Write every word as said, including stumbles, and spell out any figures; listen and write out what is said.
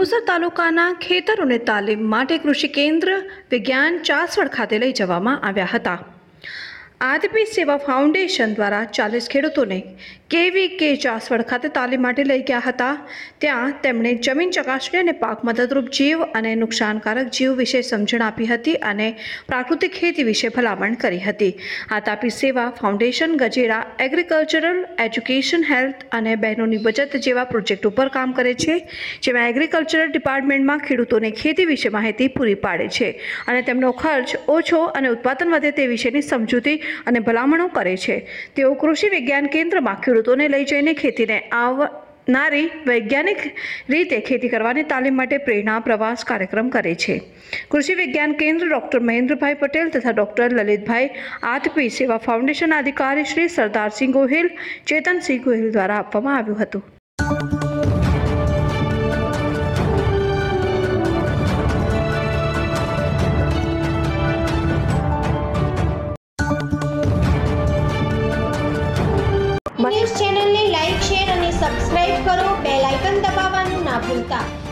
જંબુસર તાલુકાના ખેતરોને તાલીમ માટે કૃષિ કેન્દ્ર વિજ્ઞાન ચાસવડ ખાતે લઈ જવામાં આવ્યા હતા। આદિપી સેવા ફાઉન્ડેશન દ્વારા ચાલીસ ખેડૂતોને કેવી કે ચાસવડ ખાતે તાલીમ માટે લઈ ગયા હતા। ત્યાં તેમણે જમીન ચકાસણી અને પાક મદદરૂપ જીવ અને નુકસાનકારક જીવ વિશે સમજણ આપી હતી અને પ્રાકૃતિક ખેતી વિશે ભલામણ કરી હતી। આદિપી સેવા foundation Gajera agricultural education health અને બહેનોની બચત જેવા પ્રોજેક્ટ ઉપર કામ કરે છે, જેમાં એગ્રીકલ્ચરલ ડિપાર્ટમેન્ટમાં ખેડૂતોને ખેતી વિશે માહિતી પૂરી પાડે છે અને તેમનો ખર્ચ ઓછો અને ઉત્પાદન વધે તે વિશેની સમજૂતી અને ભલામણો કરે છે। તેઓ કૃષિ વિજ્ઞાન કેન્દ્રમાં ખેડૂતોને લઈ જઈને ખેતીને આવનારી વૈજ્ઞાનિક રીતે ખેતી કરવાની તાલીમ માટે પ્રેરણા પ્રવાસ કાર્યક્રમ કરે છે। કૃષિ વિજ્ઞાન કેન્દ્ર ડોક્ટર મહેન્દ્રભાઈ પટેલ તથા ડોક્ટર લલિતભાઈ આદિપી સેવા ફાઉન્ડેશન અધિકારી શ્રી સરદારસિંહ ગોહિલ, ચેતનસિંહ ગોહિલ દ્વારા આપવામાં આવ્યું હતું। ન્યૂઝ ચેનલને લાઈક, શેર અને સબસ્ક્રાઇબ કરો। બેલ આઇકન દબાવવાનું ના ભૂલતા।